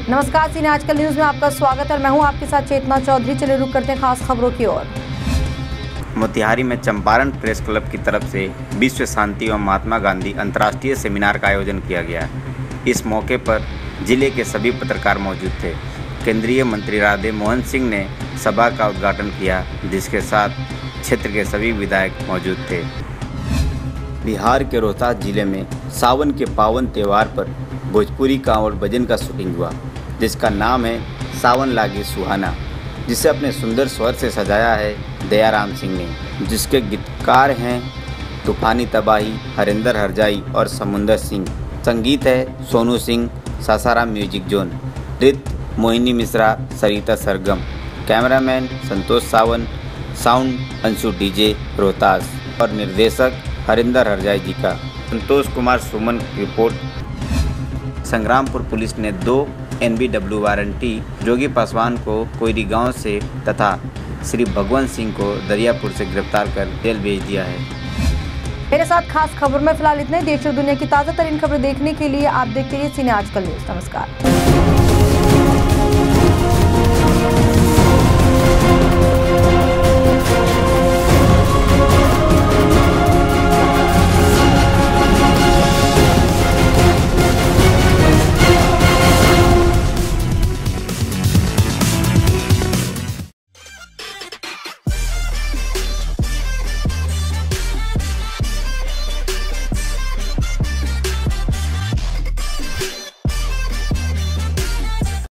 नमस्कार, सिने आजकल न्यूज में आपका स्वागत है और मैं हूं आपके साथ चेतना चौधरी। चलिए रुक करते हैं खास खबरों की ओर। मोतिहारी में चंपारण प्रेस क्लब की तरफ से विश्व शांति एवं महात्मा गांधी अंतर्राष्ट्रीय सेमिनार का आयोजन किया गया। इस मौके पर जिले के सभी पत्रकार मौजूद थे। केंद्रीय मंत्री राधे मोहन सिंह ने सभा का उद्घाटन किया, जिसके साथ क्षेत्र के सभी विधायक मौजूद थे। बिहार के रोहतास जिले में सावन के पावन त्यौहार पर भोजपुरी कांवड़ भजन का शूटिंग हुआ, जिसका नाम है सावन लागे सुहाना, जिसे अपने सुंदर स्वर से सजाया है दयाराम सिंह ने, जिसके गीतकार हैं तूफानी तबाही, हरिंदर हरजाई और समुंदर सिंह। संगीत है सोनू सिंह, सासाराम म्यूजिक जोन। नृत्य Mohini Mishra, Sarita Sargam. Cameraman Santosh Sawan, sound Anshu DJ Rohtas और निर्देशक हरिंदर हरजाई जी का। संतोष कुमार सुमन की रिपोर्ट। संग्रामपुर पुलिस ने 2 NBW वारंटी जोगी पासवान को कोयरी गांव से तथा श्री भगवंत सिंह को दरियापुर से गिरफ्तार कर जेल भेज दिया है। मेरे साथ खास खबर में फिलहाल इतने। देश और दुनिया की ताज़ा तरीन खबरें देखने के लिए आप देखते रहिए सिने आजकल न्यूज। नमस्कार।